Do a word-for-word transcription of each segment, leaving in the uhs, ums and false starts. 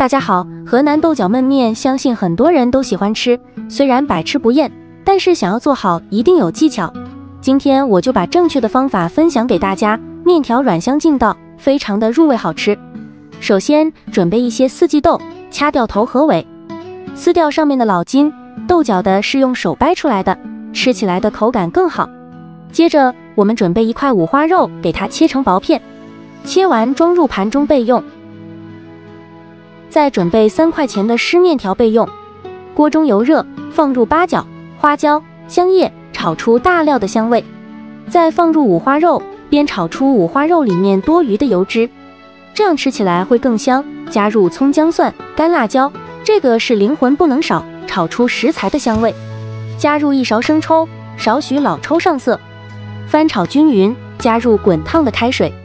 大家好，河南豆角焖面，相信很多人都喜欢吃，虽然百吃不厌，但是想要做好一定有技巧。今天我就把正确的方法分享给大家，面条软香劲道，非常的入味好吃。首先准备一些四季豆，掐掉头和尾，撕掉上面的老筋，豆角的是用手掰出来的，吃起来的口感更好。接着我们准备一块五花肉，给它切成薄片，切完装入盘中备用。再准备三块钱的湿面条备用。锅中油热，放入八角、花椒、香叶，炒出大料的香味。再放入五花肉，煸炒出五花肉里面多余的油脂，这样吃起来会更香。加入葱姜蒜、干辣椒，这个是灵魂不能少，炒出食材的香味。加入一勺生抽，少许老抽上色，翻炒均匀，加入滚烫的开水，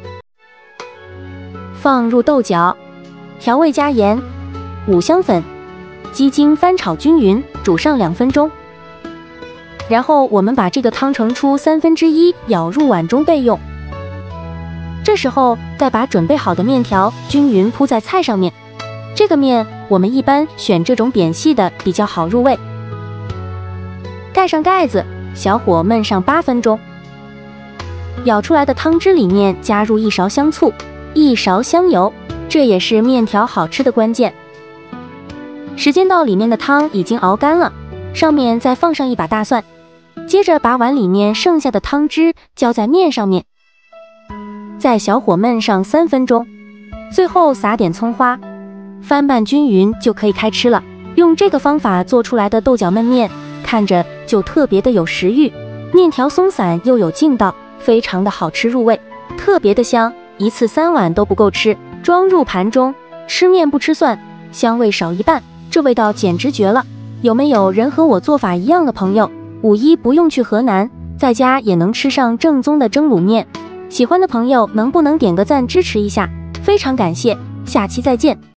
放入豆角。调味加盐、五香粉、鸡精，翻炒均匀，煮上两分钟。然后我们把这个汤盛出三分之一，舀入碗中备用。这时候再把准备好的面条均匀铺在菜上面。这个面我们一般选这种扁细的，比较好入味。盖上盖子，小火焖上八分钟。舀出来的汤汁里面加入一勺香醋，一勺香油。这也是面条好吃的关键。时间到，里面的汤已经熬干了，上面再放上一把大蒜，接着把碗里面剩下的汤汁浇在面上面，再小火焖上三分钟，最后撒点葱花，翻拌均匀就可以开吃了。用这个方法做出来的豆角焖面，看着就特别的有食欲，面条松散又有劲道，非常的好吃入味，特别的香，一次三碗都不够吃。装入盘中，吃面不吃蒜，香味少一半，这味道简直绝了。有没有人和我做法一样的朋友？五一不用去河南，在家也能吃上正宗的蒸卤面。喜欢的朋友能不能点个赞支持一下？非常感谢，下期再见。